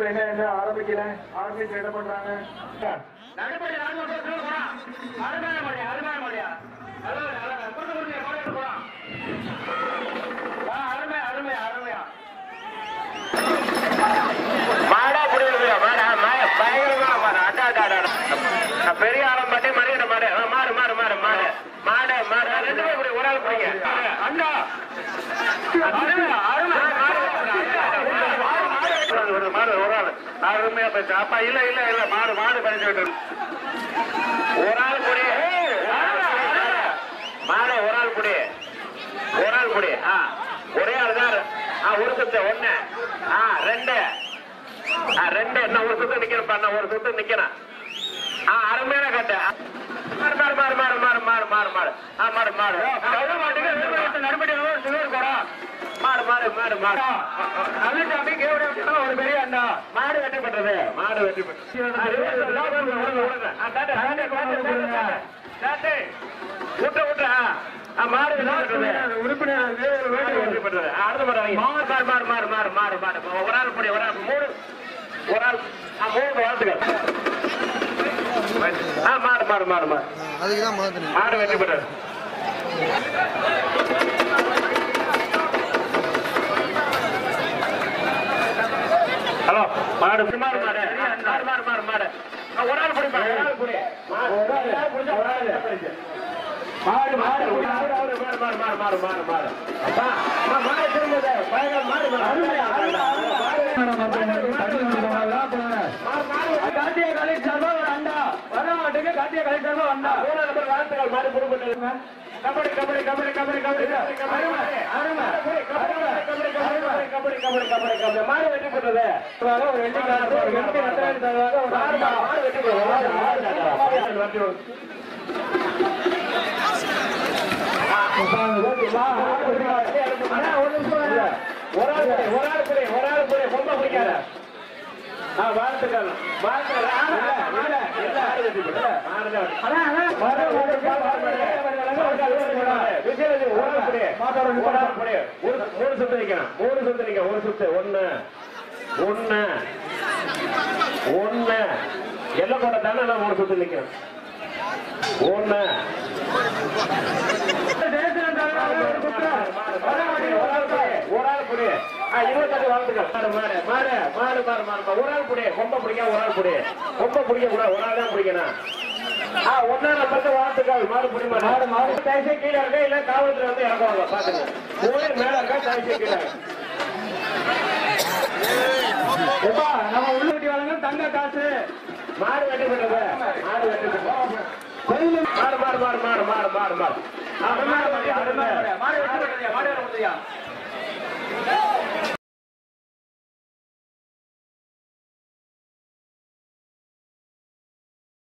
என்ன ஆரம்பிக்கல ஆரம்பிச்சு என்ன பண்றாங்க மாடா புரியுது பெரிய ஆளம் பட்டி மறியிட மாடு மாடு மாடு மாடு மாடு மாடு மாடு ரெண்டு பேர் ஒரு ஆள் போய் அண்ணா மாடு ஒரு ஆள் அருமையா பேச அப்பா இல்ல இல்ல இல்ல மாடு மாடு பறிச்சு விட்டு ஒரு ஆள் குடி மாடு ஒரு ஆள் குடி ஒரு ஆள் குடி ஒரே ஆள் தான் ஒரு சுத்து ஒண்ணு ரெண்டு ரெண்டு என்ன ஒரு சுத்து நிக்கிறேன் ஒரு சுத்து நிக்கிறேன் அருமையான கட்டு மாடு மாடு மாடு மாடு மாடு மாடு மாடு மாடு மாடு மாடு மாடு மாடு மாடு ஒரு பெரிய அண்ணா மாடு வெற்றி பெற்றது மாடு வெற்றி பெற்றது மாடு உறுப்பினர் வெற்றி பெற்றது அடுத்த மாடு மாடு மாடு மாடு மாடு மாடு ஒரு ஆள் படி ஒரு ஆள் மூணு ஒரு ஆள் மூணு வாழ்த்துக்கள் மாடு மாடு மாடு மாடு அதுக்குதான் மாடு வெற்றி பெற்றது ஹலோ மாடு மாடு மாடு மாடு மாடு மாடு மாடு ஒரு ஆள் பிடிப்பா ஒரு ஆள் பிடி மாடு மாடு மாடு மாடு மாடு மாடு மாடு மாடு மாடு திரும்புது மாடு காட்டிய கலெக்டர் அண்டா வர மாட்டுக்கு காட்டிய கலெக்டர் அண்டா நம்பர் வாழ்த்துக்கள் மாடு புடுப்பட்டு கபடி கபடி கபடி கபடி கபடி கபடி கபடி கபடி கபடி கபடி மாடு வெற்றி பெற்றது ஒரு வாழ்த்துக்கள் மூணு சுத்து நிக்கணும் மூணு சுத்து நிக்க ஒரு சுத்து ஒண்ணு ஒண்ணு ஒண்ணு எல்ல போட தானே மூணு சுத்து நிக்கணும் ஒண்ணு ஒரு ஆள் புடி 28 வாழ்த்துக்கள் மாடு மாடு மாடு மாடு மாடு ஒரு ஆள் புடி கொம்ப பிடிக்க ஒரு ஆள் புடி கொம்ப பிடிக்க கூட ஒரு ஆள் தான் பிடிக்கணும் ஒன்னா நம்பருக்கு வாழ்த்துக்கள் மாடு புடி மாடு மாடு தாய்ச்சி கீழே இருக்க இல்ல காவல்துறை வந்து இறக்குவாங்க பாத்துங்க மூணு மேல இருக்கா தாய்ச்சி கீழே நம்ம உள்ள வெட்டி வழங்க தங்க காசு மாடு வெட்டி பெற்றது மாடு வெட்டி பெற்றது மாடு மாடு மாடு மாடு மாடு மாடு மாடு மாடு